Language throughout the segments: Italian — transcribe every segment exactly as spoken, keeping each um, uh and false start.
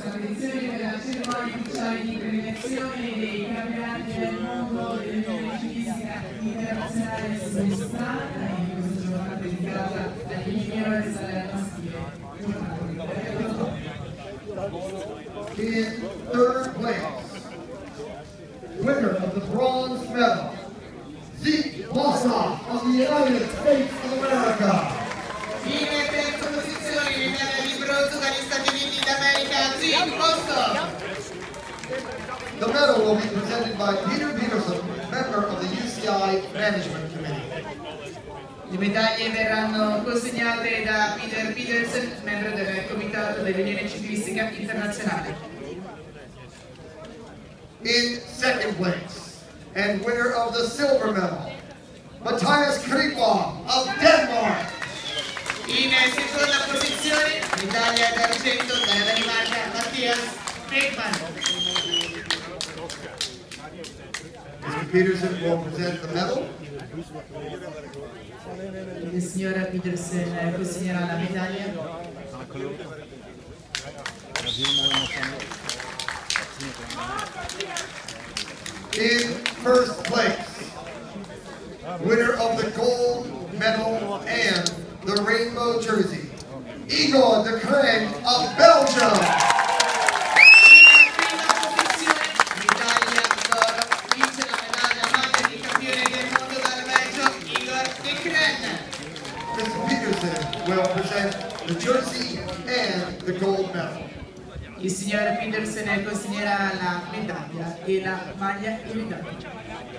questa petizione per la cerimonia ufficiale di premiazione dei campionati del mondo dell'Unione Ciclistica Internazionale Sudestana e questa giornata dedicata agli migliori del maschile. In third place, winner of the bronze medal, Zeke Bossoff of the United States of America. In terza posizione, medaglia di bronzo dagli Stati Uniti d'America, Zeke Bossoff. The medal will be presented by Peter Peterson, member of the U C I Management Committee. Le medaglie verranno consegnate da Peter Peterson, membro del Comitato dell'Unione Ciclistica Internazionale. In second place, and winner of the silver medal, Matthias Kriegwald of Denmark. In seconda posizione, medaglia d'argento dalla Danimarca, Mattias Ekman. Mister Peterson will present the medal. La signora Peterson consegnerà la medaglia. In first place, winner of the gold medal and the rainbow jersey, Igor de Kreng of Belgium. In prima posizione, medaglia d'oro, vince la medaglia maglia di campione del mondo dal Belgio, Igor de Kreng. Mister Peterson will present the jersey and the gold medal. Il signor Peterson consegnerà la medaglia e la maglia di medaglia.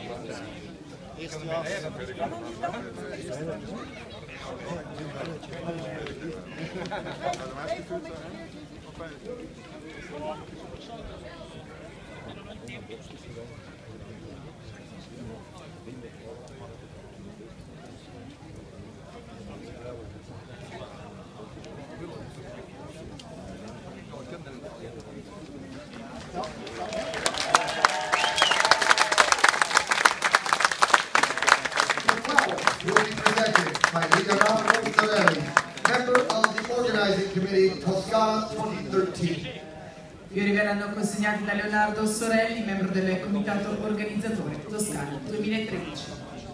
Will be presented by Leonardo Zarelli, member of the organizing committee Toscana twenty thirteen. I fiori verranno consegnati da Leonardo Sorelli, membro del comitato organizzatore Toscana duemilatredici.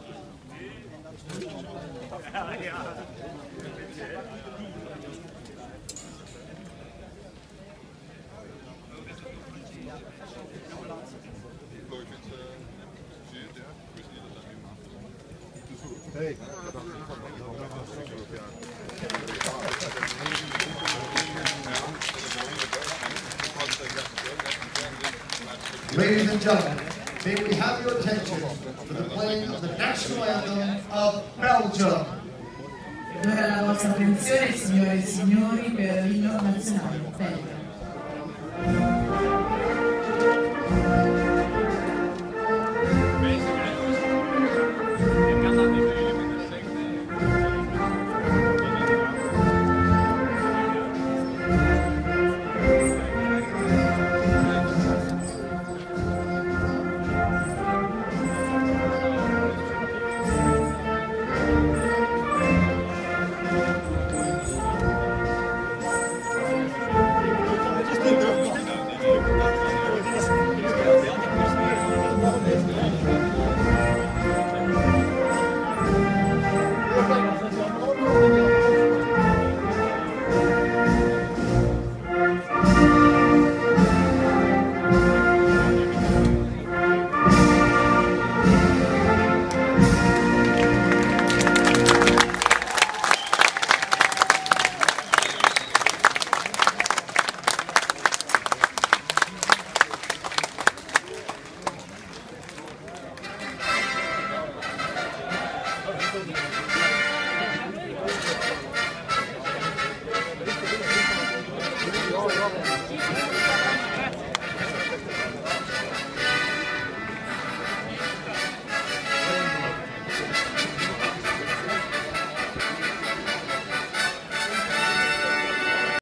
Hey. Ladies and gentlemen, may we have your attention for the playing of the national anthem of Belgium. Ora la vostra attenzione, signore e signori, per l'inno nazionale belga.